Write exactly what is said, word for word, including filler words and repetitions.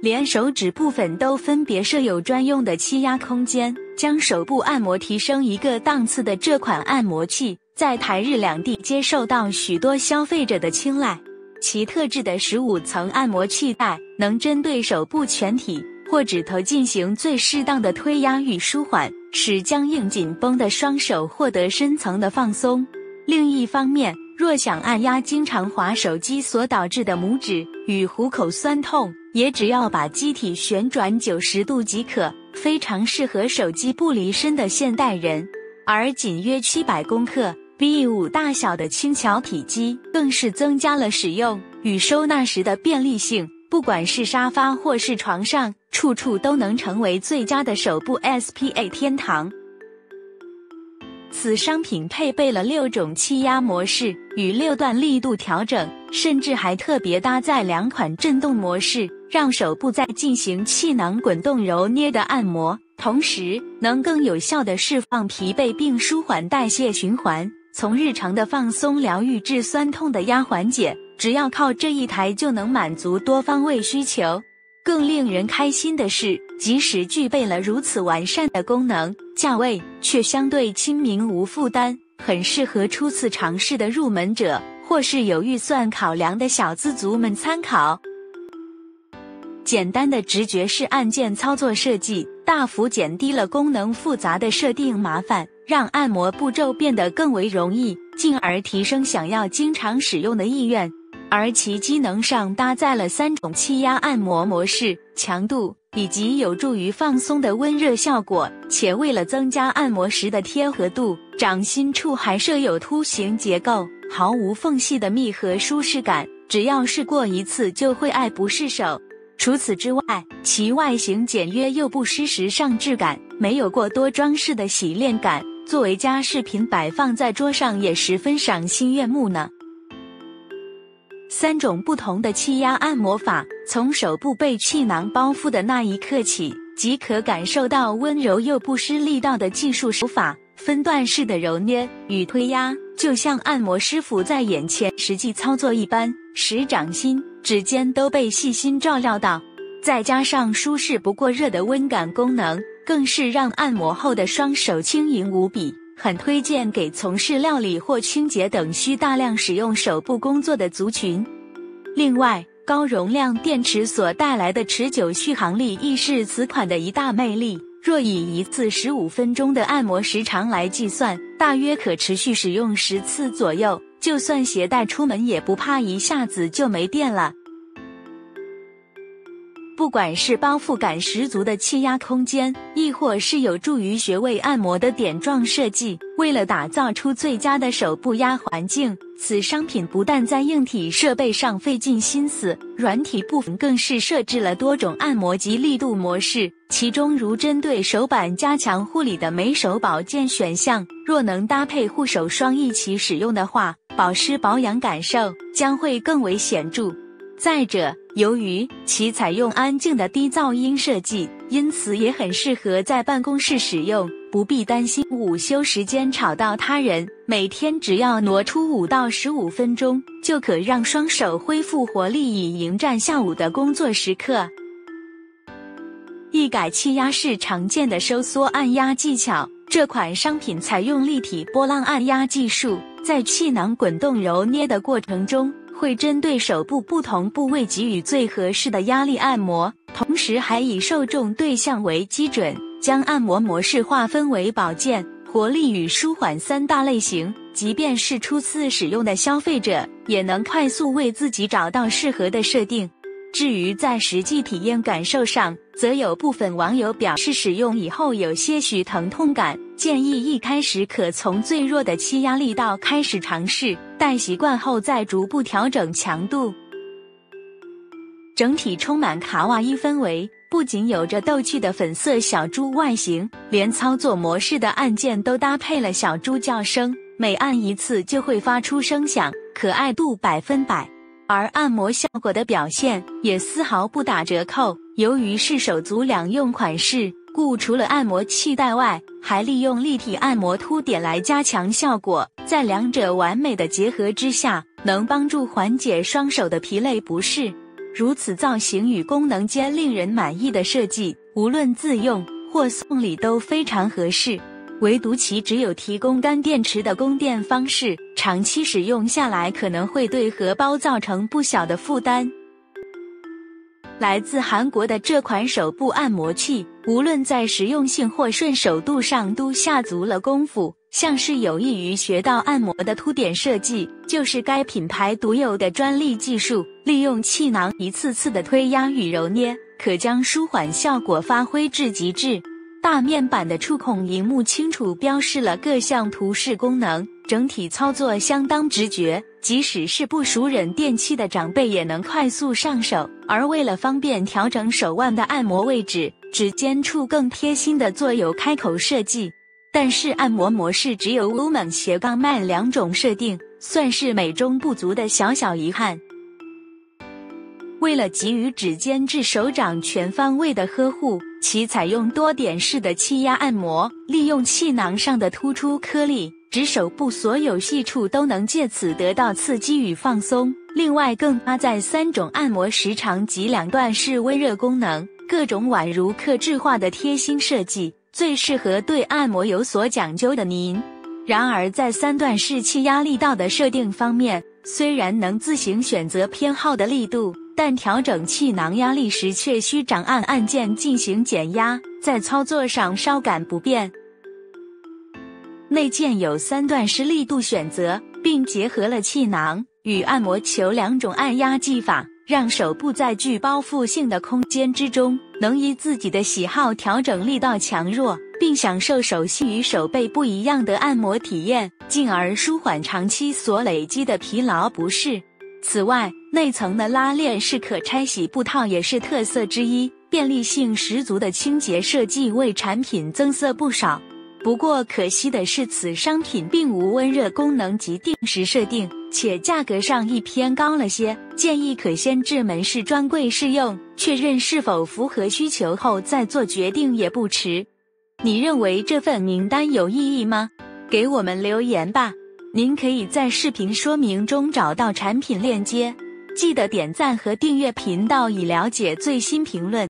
连手指部分都分别设有专用的气压空间，将手部按摩提升一个档次的这款按摩器，在台日两地皆受到许多消费者的青睐。其特制的十五层按摩器带能针对手部全体或指头进行最适当的推压与舒缓，使僵硬紧绷的双手获得深层的放松。另一方面，若想按压经常滑手机所导致的拇指与虎口酸痛，也只要把机体旋转九十度即可，非常适合手机不离身的现代人。而仅约七百公克B 五 大小的轻巧体积，更是增加了使用与收纳时的便利性，不管是沙发或是床上，处处都能成为最佳的手部 S P A 天堂。此商品配备了六种气压模式与六段力度调整，甚至还特别搭载两款震动模式，让手部在进行气囊滚动揉捏的按摩，同时能更有效地释放疲惫并舒缓代谢循环，从日常的放松疗愈至酸痛的压缓解，只要靠这一台就能满足多方位需求。更令人开心的是，即使具备了如此完善的功能，价位却相对亲民无负担，很适合初次尝试的入门者，或是有预算考量的小资族们参考。简单的直觉式按键操作设计，大幅减低了功能复杂的设定麻烦，让按摩步骤变得更为容易，进而提升想要经常使用的意愿。而其机能上搭载了三种气压按摩模式、强度以及有助于放松的温热效果，且为了增加按摩时的贴合度，掌心处还设有凸形结构，毫无缝隙的密合舒适感，只要试过一次就会爱不释手。除此之外，其外形简约又不失时尚质感，没有过多装饰的洗练感，作为家饰品摆放在桌上也十分赏心悦目呢。三种不同的气压按摩法，从手部被气囊包覆的那一刻起，即可感受到温柔又不失力道的技术手法，分段式的揉捏与推压，就像按摩师傅在眼前实际操作一般，使掌心、指尖都被细心照料到。再加上舒适不过热的温感功能，更是让按摩后的双手轻盈无比，很推荐给从事料理或清洁等需大量使用手部工作的族群。另外，高容量电池所带来的持久续航力亦是此款的一大魅力，若以一次十五分钟的按摩时长来计算，大约可持续使用十次左右，就算携带出门也不怕一下子就没电了。不管是包覆感十足的气压空间，亦或是有助于穴位按摩的点状设计，为了打造出最佳的手部压环境，此商品不但在硬体设备上费尽心思，软体部分更是设置了多种按摩及力度模式，其中如针对手板加强护理的美手保健选项，若能搭配护手霜一起使用的话，保湿保养感受将会更为显著。再者，由于其采用安静的低噪音设计，因此也很适合在办公室使用，不必担心午休时间吵到他人，每天只要挪出五到十五分钟，就可让双手恢复活力，以迎战下午的工作时刻。一改气压式常见的收缩按压技巧，这款商品采用立体波浪按压技术，在气囊滚动揉捏的过程中，会针对手部不同部位给予最合适的压力按摩，同时还以受众对象为基准，将按摩模式划分为保健、活力与舒缓三大类型，即便是初次使用的消费者，也能快速为自己找到适合的设定。至于在实际体验感受上，则有部分网友表示使用以后有些许疼痛感，建议一开始可从最弱的气压力道开始尝试，待习惯后再逐步调整强度。整体充满卡哇伊氛围，不仅有着逗趣的粉色小猪外形，连操作模式的按键都搭配了小猪叫声，每按一次就会发出声响，可爱度百分百。而按摩效果的表现也丝毫不打折扣，由于是手足两用款式，故除了按摩气带外，还利用立体按摩凸点来加强效果，在两者完美的结合之下，能帮助缓解双手的疲累不适。 如此造型与功能皆令人满意的设计，无论自用或送礼都非常合适。唯独其只有提供干电池的供电方式，长期使用下来可能会对荷包造成不小的负担。来自韩国的这款手部按摩器，无论在实用性或顺手度上都下足了功夫，像是有益于穴道按摩的凸点设计，就是该品牌独有的专利技术，利用气囊一次次的推压与揉捏，可将舒缓效果发挥至极致。大面板的触控萤幕清楚标示了各项图示功能，整体操作相当直觉，即使是不熟稔电器的长辈也能快速上手。而为了方便调整手腕的按摩位置，指尖处更贴心的做有开口设计。但是按摩模式只有 Woman 斜杠 Man 两种设定，算是美中不足的小小遗憾。为了给予指尖至手掌全方位的呵护，其采用多点式的气压按摩，利用气囊上的突出颗粒，指手部所有细处都能借此得到刺激与放松。另外更搭载三种按摩时长及两段式温热功能，各种宛如客制化的贴心设计，最适合对按摩有所讲究的您。然而在三段式气压力道的设定方面，虽然能自行选择偏好的力度，但调整气囊压力时却需长按按键进行减压，在操作上稍感不便。内建有三段式力度选择，并结合了气囊与按摩球两种按压技法，让手部在具包覆性的空间之中，能依自己的喜好调整力道强弱，并享受手心与手背不一样的按摩体验，进而舒缓长期所累积的疲劳不适。此外，内层的拉链式可拆洗布套也是特色之一，便利性十足的清洁设计为产品增色不少。不过可惜的是，此商品并无温热功能及定时设定，且价格上亦偏高了些，建议可先至门市专柜试用，确认是否符合需求后再做决定也不迟。你认为这份名单有意义吗？给我们留言吧。您可以在视频说明中找到产品链接，记得点赞和订阅频道以了解最新评论。